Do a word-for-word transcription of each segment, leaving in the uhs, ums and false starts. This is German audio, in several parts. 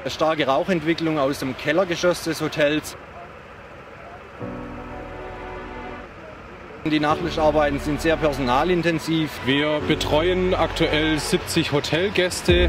Starke Rauchentwicklung aus dem Kellergeschoss des Hotels. Die Nachlöscharbeiten sind sehr personalintensiv. Wir betreuen aktuell siebzig Hotelgäste.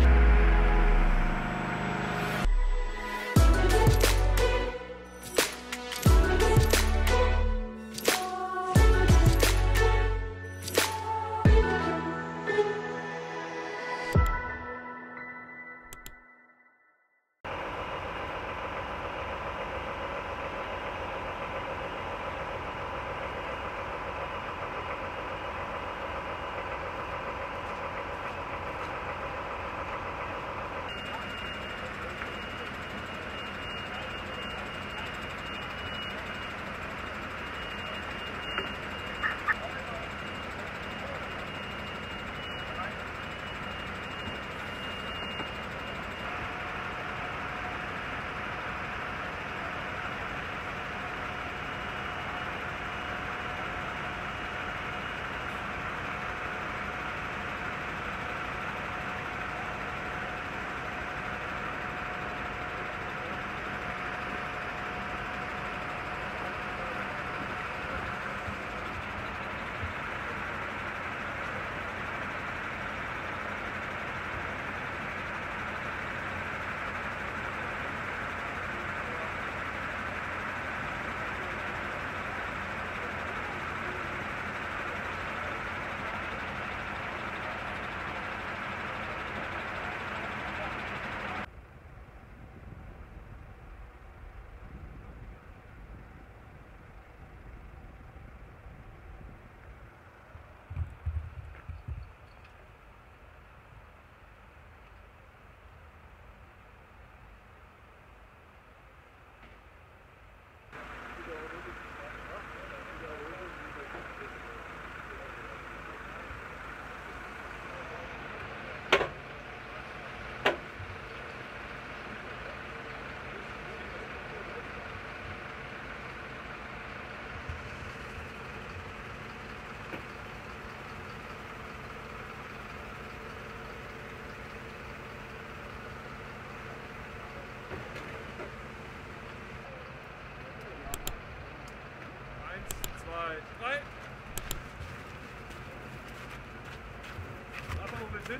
Sind.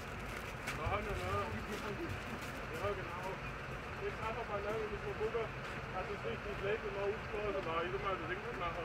Ja, na, na, ja, genau. Jetzt einfach mal lang, müssen wir gucken, dass es richtig lebt und noch aufschlagen. Da ist mal das Ding nachher.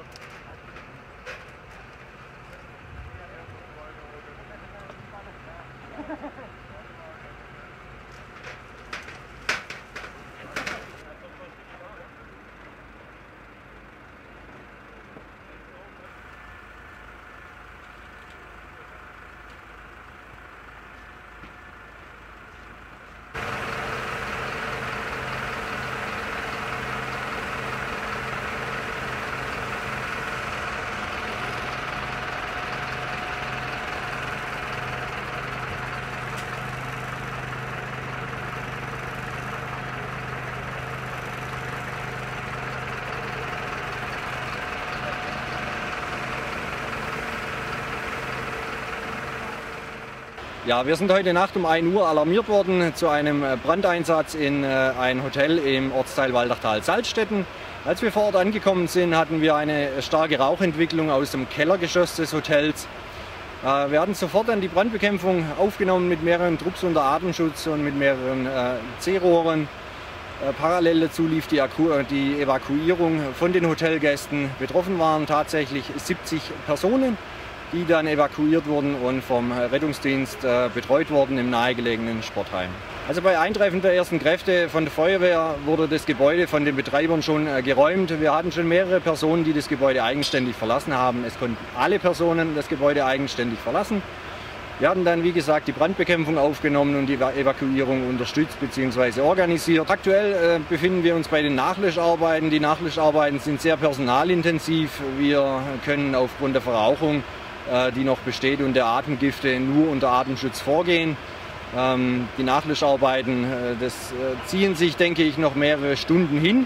Ja, wir sind heute Nacht um ein Uhr alarmiert worden zu einem Brandeinsatz in ein Hotel im Ortsteil Waldachtal-Salzstetten. Als wir vor Ort angekommen sind, hatten wir eine starke Rauchentwicklung aus dem Kellergeschoss des Hotels. Wir hatten sofort dann die Brandbekämpfung aufgenommen mit mehreren Trupps unter Atemschutz und mit mehreren C-Rohren. Parallel dazu lief die, die Evakuierung von den Hotelgästen. Betroffen waren tatsächlich siebzig Personen, die dann evakuiert wurden und vom Rettungsdienst äh, betreut wurden im nahegelegenen Sportheim. Also bei Eintreffen der ersten Kräfte von der Feuerwehr wurde das Gebäude von den Betreibern schon äh, geräumt. Wir hatten schon mehrere Personen, die das Gebäude eigenständig verlassen haben. Es konnten alle Personen das Gebäude eigenständig verlassen. Wir hatten dann, wie gesagt, die Brandbekämpfung aufgenommen und die Evakuierung unterstützt bzw. organisiert. Aktuell äh, befinden wir uns bei den Nachlöscharbeiten. Die Nachlöscharbeiten sind sehr personalintensiv. Wir können aufgrund der Verrauchung, äh, die noch besteht, und der Atemgifte nur unter Atemschutz vorgehen. Ähm, die Nachlöscharbeiten, äh, das äh, ziehen sich, denke ich, noch mehrere Stunden hin.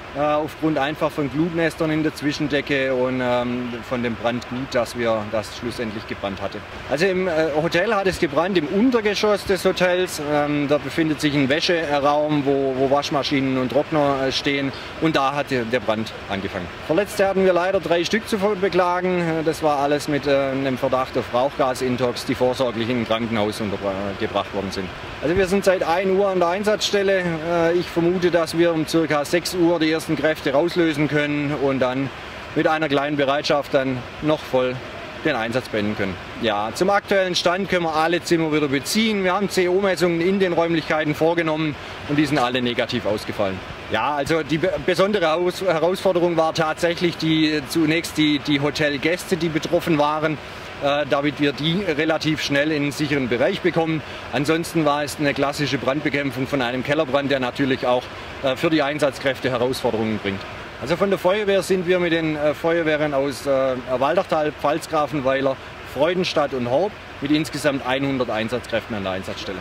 äh, aufgrund einfach von Glutnestern in der Zwischendecke und ähm, von dem Brandgut, das wir das schlussendlich gebrannt hatte. Also im äh, Hotel hat es gebrannt, im Untergeschoss des Hotels. Ähm, da befindet sich ein Wäscheraum, wo, wo Waschmaschinen und Trockner äh, stehen, und da hat der, der Brand angefangen. Verletzte hatten wir leider drei Stück zu beklagen. Das war alles mit äh, einem Verdacht auf Rauchgasintox, die vorsorglich in ein Krankenhaus untergebracht worden sind. Also wir sind seit ein Uhr an der Einsatzstelle. Äh, ich vermute, dass wir um ca. sechs Uhr die ersten Kräfte rauslösen können und dann mit einer kleinen Bereitschaft dann noch voll den Einsatz beenden können. Ja, zum aktuellen Stand können wir alle Zimmer wieder beziehen. Wir haben C O-Messungen in den Räumlichkeiten vorgenommen und die sind alle negativ ausgefallen. Ja, also die besondere Herausforderung war tatsächlich die, zunächst die, die Hotelgäste, die betroffen waren, äh, damit wir die relativ schnell in einen sicheren Bereich bekommen. Ansonsten war es eine klassische Brandbekämpfung von einem Kellerbrand, der natürlich auch äh, für die Einsatzkräfte Herausforderungen bringt. Also von der Feuerwehr sind wir mit den äh, Feuerwehren aus äh, Waldachtal, Pfalzgrafenweiler, Freudenstadt und Horb mit insgesamt hundert Einsatzkräften an der Einsatzstelle.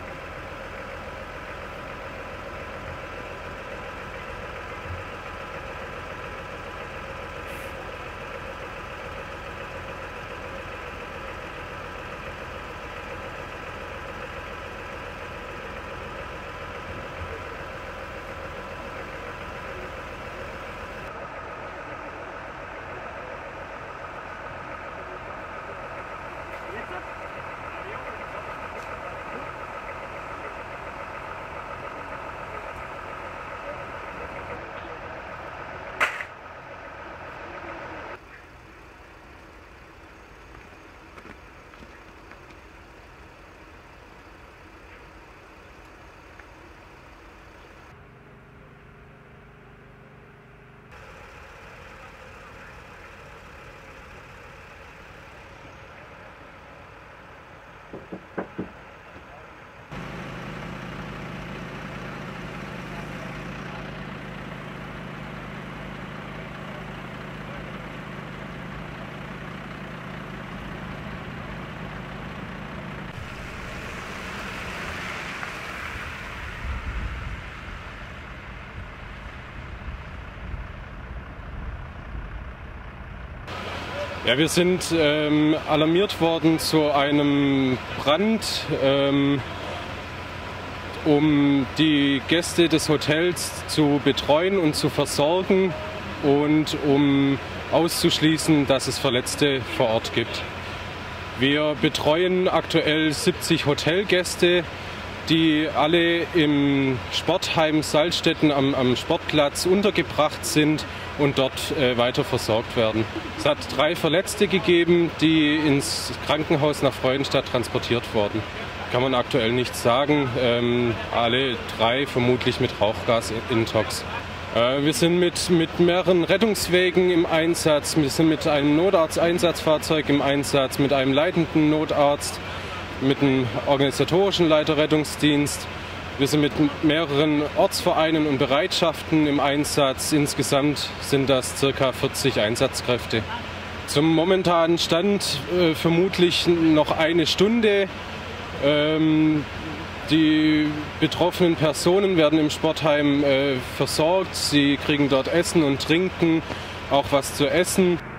Ja, wir sind ähm, alarmiert worden zu einem Brand, ähm, um die Gäste des Hotels zu betreuen und zu versorgen und um auszuschließen, dass es Verletzte vor Ort gibt. Wir betreuen aktuell siebzig Hotelgäste, die alle im Sportheim Salzstetten am, am Sportplatz untergebracht sind und dort äh, weiter versorgt werden. Es hat drei Verletzte gegeben, die ins Krankenhaus nach Freudenstadt transportiert wurden. Kann man aktuell nicht sagen. Ähm, alle drei vermutlich mit Rauchgasintox. Äh, wir sind mit, mit mehreren Rettungswegen im Einsatz. Wir sind mit einem Notarzteinsatzfahrzeug im Einsatz, mit einem leitenden Notarzt, mit einem organisatorischen Leiter Rettungsdienst. Wir sind mit mehreren Ortsvereinen und Bereitschaften im Einsatz. Insgesamt sind das ca. vierzig Einsatzkräfte. Zum momentanen Stand äh, vermutlich noch eine Stunde. Ähm, die betroffenen Personen werden im Sportheim äh, versorgt. Sie kriegen dort Essen und Trinken, auch was zu essen.